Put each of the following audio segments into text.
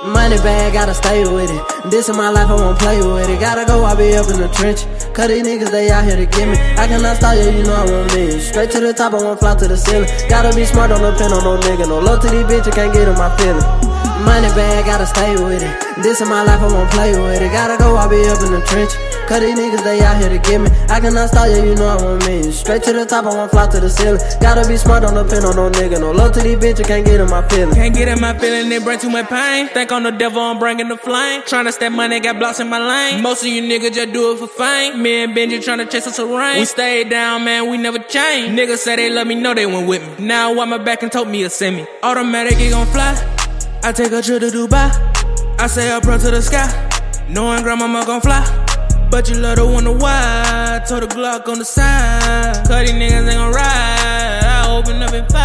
Money bag, gotta stay with it. This in my life, I won't play with it. Gotta go, I be up in the trench. Cause these niggas, they out here to get me. I cannot stop you, you know I won't miss. Straight to the top, I won't fly to the ceiling. Gotta be smart, don't depend on no nigga. No love to these bitches, can't get in my feelings. Money bag, gotta stay with it. This in my life, I won't play with it. Gotta go, I be up in the trench. Cause these niggas, they out here to get me. I cannot stop you, you know I won't miss. Straight to the top, I won't fly to the ceiling. Gotta be smart, don't depend on no nigga. No love to these bitches, can't get in my feelings. Can't get in my feelings, it bring too much pain. Think on the devil, I'm bringing the flame. Tryna stack money, got blocks in my lane. Most of you niggas just do it for fame. Me and Benji tryna chase us a rain. We stayed down, man, we never change. Niggas say they love me, know they went with me. Now I want my back and told me to send me. Automatic, it gon' fly. I take a trip to Dubai. I say up pro to the sky. Knowing grandmama gon' fly. But you love to wonder why. Told the Glock on the side. Cause these niggas ain't gon' ride. I open up and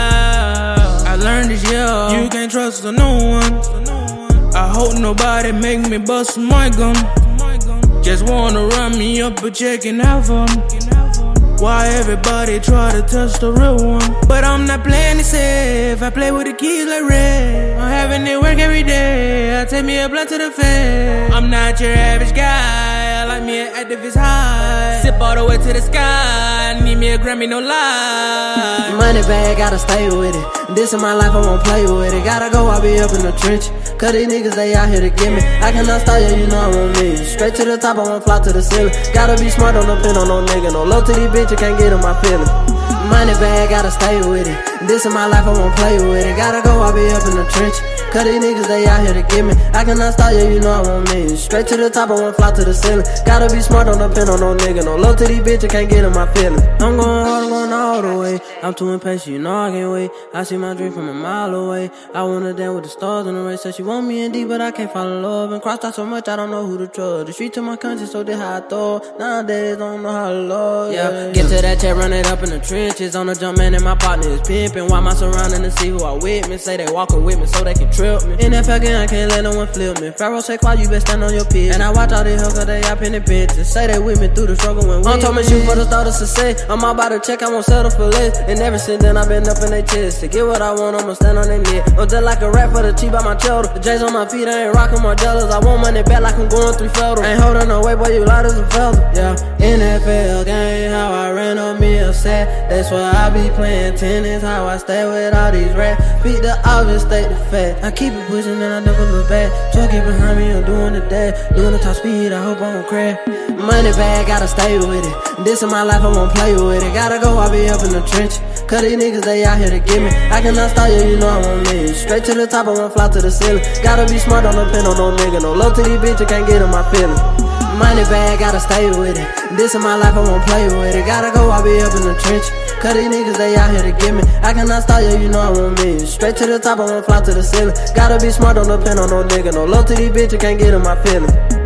fire. I learned this year, you can't trust no one. I hope nobody make me bust my gun. Just wanna run me up a check and have fun. Why everybody try to touch the real one? But I'm not playing it safe. I play with the keys like red. I'm having it work every day. I take me a blunt to the face. I'm not your average guy. I like me an activist high. Sip all the way to the sky. Need me a Grammy, no lie. Money bag, gotta stay with it. This in my life, I won't play with it. Gotta go, I be up in the trench. Cause these niggas, they out here to get me. I cannot stop you, you know I won't miss. Straight to the top, I won't fly to the ceiling. Gotta be smart, don't depend on no nigga. No love to these bitches, can't get in my feelings. Money bag, gotta stay with it. This in my life, I won't play with it. Gotta go, I be up in the trench. Cause these niggas, they out here to get me. I cannot stop you, you know I won't miss. Straight to the top, I won't fly to the ceiling. Gotta be smart, don't depend on no nigga. No love to these bitches, can't get in my feelings. I'm going hard, I'm going all the way. I'm too impatient, you know I can't wait. I see my dream from a mile away. I wanna dance with the stars in the race. Said she want me in deep, but I can't fall in love. And crossed out so much, I don't know who to trust. The street to my country, so they how I thought. Nowadays, don't know how to love. Yeah, get to that check, run it up in the trenches. On the jump, man, and my partner is pimping. Why am I surrounding to see who I with me? Say they walking with me so they can trip me. In that fucking, I can't let no one flip me. Pharaoh say, why you best stand on your pitch? And I watch all these hookers, they up in the pictures. Say they with me through the struggle when we told me shoot for the start of success. I'm all about to check, I won't settle for less. And ever since then, I've been up in their chest. To get what I want, I'ma stand on their neck. I'm just like a rap for the cheap by my cheddar. The J's on my feet, I ain't rockin' Margellas. I want money back like I'm going 3 federal. Ain't holding no weight, boy, you light as a feather. Yeah, NFL game, how I ran on me upset. That's why I be playing tennis, how I stay with all these rats. Beat the obvious, state the fact. I keep it pushing and I never look back. Truck it behind me, I'm doing the dash. Doing the top speed, I hope I won't crash. Money bag, gotta stay with it. This in my life, I won't play with it. Gotta go, I be up in the trench. Cause these niggas, they out here to get me. I cannot stop you, you know I won't miss. Straight to the top, I won't fly to the ceiling. Gotta be smart, don't depend on no nigga. No love to these bitches, can't get in my feelings. Money bag, gotta stay with it. This in my life, I won't play with it. Gotta go, I be up in the trench. Cause these niggas, they out here to get me. I cannot stop you, you know I won't miss. Straight to the top, I won't fly to the ceiling. Gotta be smart, don't depend on no nigga. No love to these bitches, can't get in my feelings.